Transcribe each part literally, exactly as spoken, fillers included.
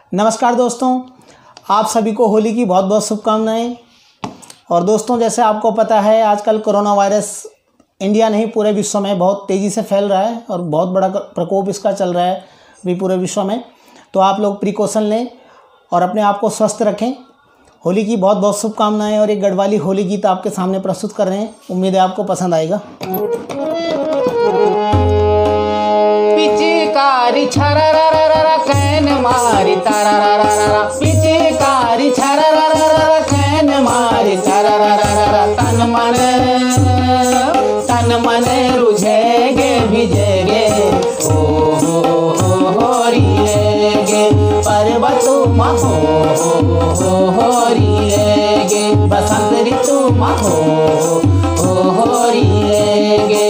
नमस्कार दोस्तों, आप सभी को होली की बहुत बहुत शुभकामनाएं। और दोस्तों, जैसे आपको पता है आजकल कोरोना वायरस इंडिया नहीं पूरे विश्व में बहुत तेज़ी से फैल रहा है और बहुत बड़ा प्रकोप इसका चल रहा है अभी पूरे विश्व में। तो आप लोग प्रिकॉशन लें और अपने आप को स्वस्थ रखें। होली की बहुत बहुत शुभकामनाएं और एक गढ़वाली होली गीत आपके सामने प्रस्तुत कर रहे हैं। उम्मीद है आपको पसंद आएगा। पिचकारी छररररर कैन मारी तररररर, पिचकारी छररररर कैन मारी तररररर। तन मन तन मन रुझेगे भिजेगे ओ हो हो होरिएगे पर्वतो महो हो होरिएगे बसंत ऋतु महो हो होरिएगे।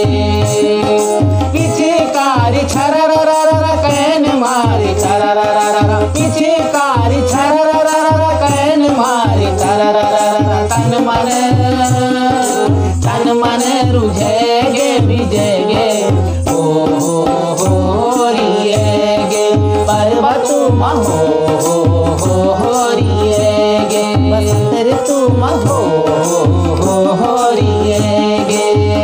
पिचकारी छररररर कैन मारी तररररर, पिचकारी छररररर कैन मारी तररररर। तन मन तन मन रुझेगे भिजेगे ओ हो होरिएगे पर्वतो महो हो होरिएगे बसंत ऋतु महो हो होरिएगे।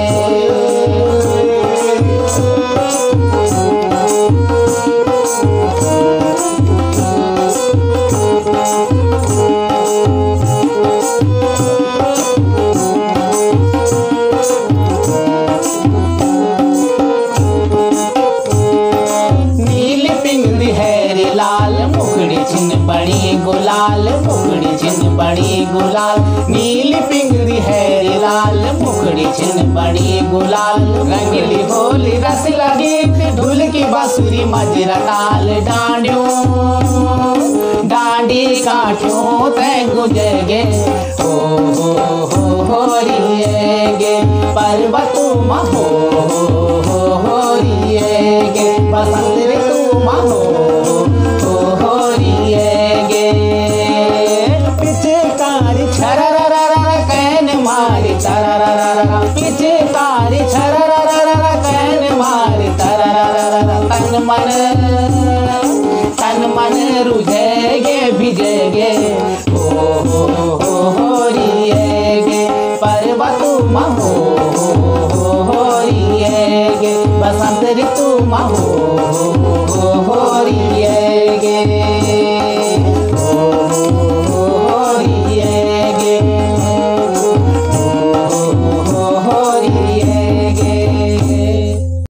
लाल मुखड़ी छिन बड़ी गुलाल, मुखड़ी छिन बड़ी गुलाल, नीली पिंगली है लाल मुखड़ी छिन बड़ी गुलाल। रंगली होली रस लगी ढोल की बांसुरी मजरा ताल डांडियों डांडी काठियों तय गुजरगे ओ हो हो होरिएगे पर्वतो महो हो होरिएगे बसंत ऋतु महो पिचकारी छररररर कैन मारी तररररर। तन मन तन मन रुझेगे भिजेगे ओ हो हो होरिएगे पर्वतो महो हो होरिएगे बसंत ऋतु महो